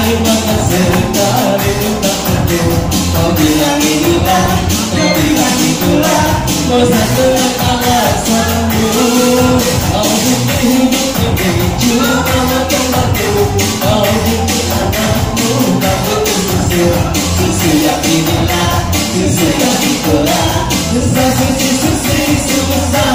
terima sekali untukku. Kau bilang inilah, kau bilang itulah, bosan dengan alasanmu. Kau bikin hidup cuma tempatku. Kau bikin anakmu tak butuh susu. Susu yang inilah, susu yang itulah, susah susah.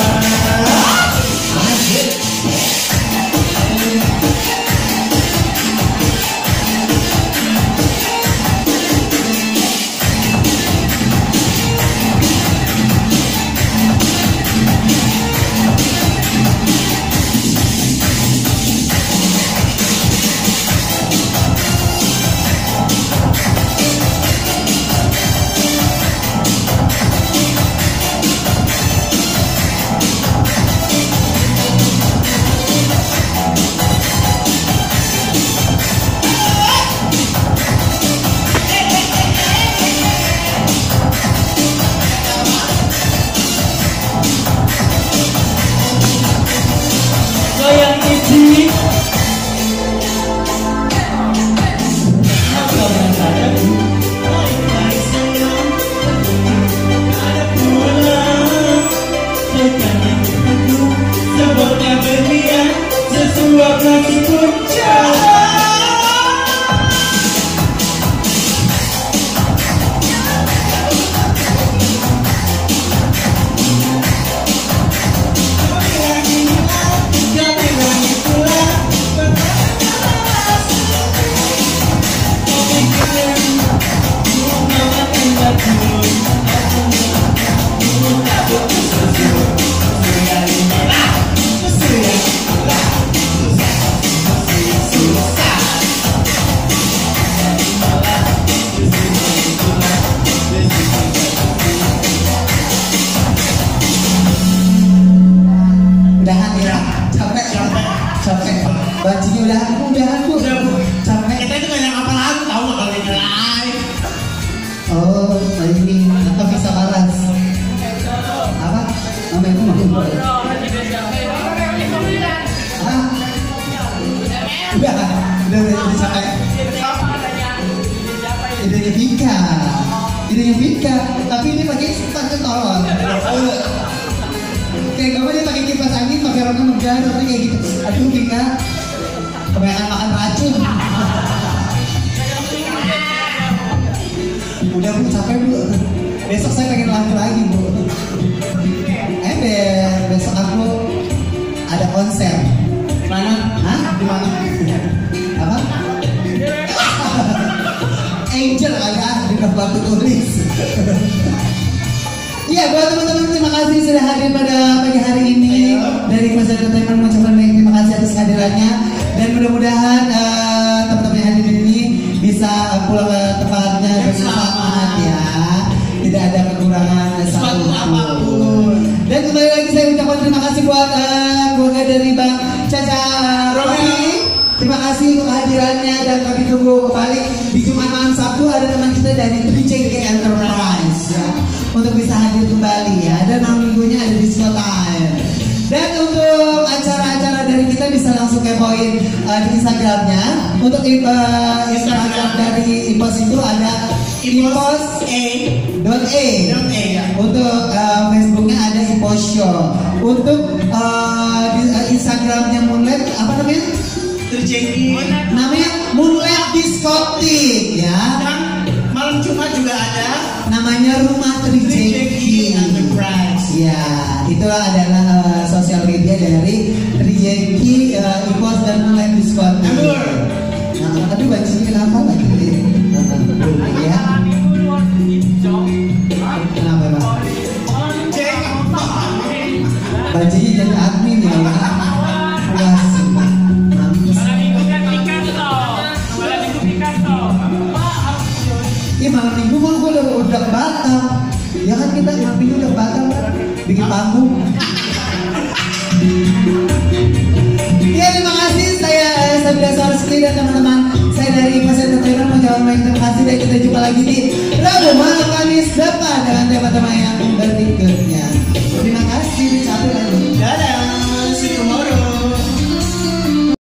Bajunya udah Bu. Capek. Kita itu banyak apa lagi tahu nggak kalau ini live. Oh, ini atau bisa balas. Apa? Nama itu mungkin. Udah capek. Idenya Vika. Tapi ini pakai sepatu tolong. Kayak gak mau dia pakai kipas angin, pakai rona megah, kayak gitu. Aduh Vika, kebanyakan makan racun. Udah Bu, capek Bu. Besok saya pengen lagi Bu. Besok aku ada konser. Mana? Hah? Di mana? Apa? Angel agak di batu tulis. Iya, buat teman-teman terima kasih sudah hadir pada pagi hari ini. Dari Mas Entertainment mengucapkan banyak terima kasih atas kehadirannya, dan mudah-mudahan teman-teman yang hadir ini bisa pulang ke tempatnya dengan selamat ya. Tidak ada kekurangan satu apapun. Dan kembali lagi saya ucapkan terima kasih buat keluarga dari Bang Caca Robi. Terima kasih untuk kehadirannya, dan kami tunggu kembali di Jumat malam Sabtu ada teman kita dari JK Enterprise ya, untuk bisa hadir kembali ya, dan malam minggunya ada di Slow Time. Dan untuk acara-acara dari kita bisa langsung kepoin di Instagramnya. Untuk Instagram dari Ipos itu ada ipos.e. Untuk Facebooknya ada Ipos Show. Untuk Instagramnya Moonlight apa namanya? Terjadi Namanya Moonlight Diskotik ya. Dan malam Jumat juga ada namanya Rumah Trijeki Enterprise. Ya, itulah adalah sosial media dari Trijeki, Ipos dan Moonlight Diskotik. Nah, tapi bajunya kenapa lagi? Ya. Kenapa Bang? Bajunya jadi admin ya. Iya, malam minggu gue udah Batam. Ya kan kita malam minggu udah Batam bikin panggung. Ya, terima kasih. Saya Sabila Sarski dan teman-teman saya dari Ipos Entertainment menjawab baik. Terima kasih, dan kita jumpa lagi di Rabu malam Kamis depan dengan tema-tema yang